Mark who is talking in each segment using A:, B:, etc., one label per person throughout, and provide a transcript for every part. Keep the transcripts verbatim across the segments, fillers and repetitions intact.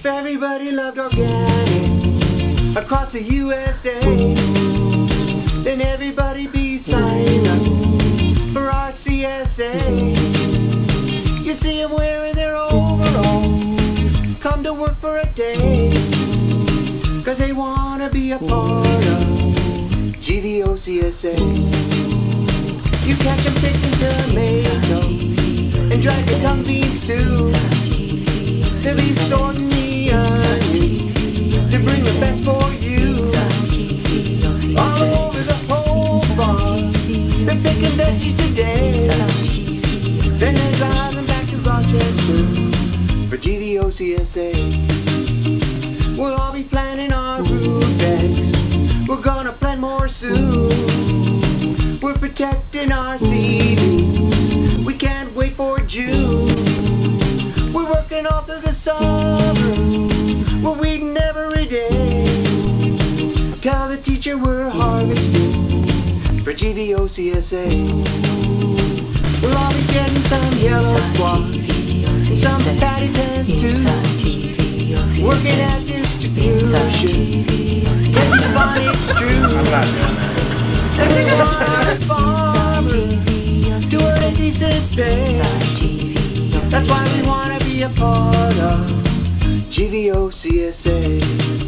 A: If everybody loved organic across the U S A, then everybody be signing up for R C S A. You'd see them wearing their overalls, come to work for a day, cause they wanna be a part of G V O C S A. You catch them picking tomatoes and dragging tongue beans too. They'll be sorting the onions to bring the best for you. All over the whole farm, they're picking veggies today. Then they're driving back to Rochester for G V O C S A. We'll all be planting our root decks, we're gonna plant more soon. We're protecting our seedlings, we can't wait for June. We're working all through the summer, we're weeding every day. Tell the teacher we're harvesting for G V O C S A. We'll all be getting some yellow squash, some patty pans too. Working at distribution, getting the bonnets true. And we want our farmers to earn a decent pay. That's why we want to be a part of G V O C S A.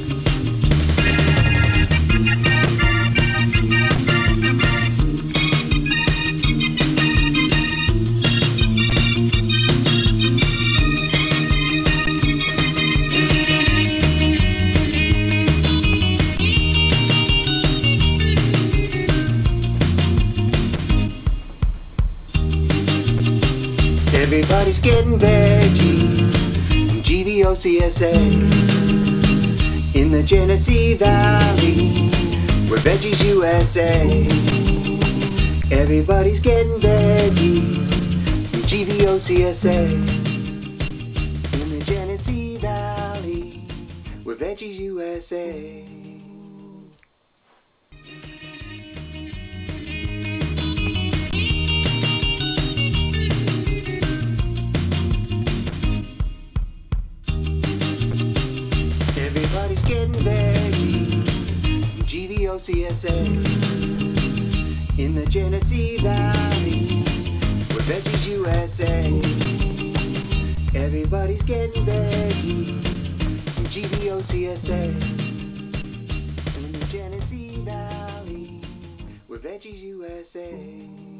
A: Everybody's getting veggies from G V O C S A. In the Genesee Valley, we're Veggies U S A. Everybody's getting veggies from G V O C S A. In the Genesee Valley, we're Veggies U S A. Everybody's getting veggies from G V O C S A. In the Genesee Valley, we're Veggies U S A. Everybody's getting veggies from G V O C S A. In the Genesee Valley, we're Veggies U S A.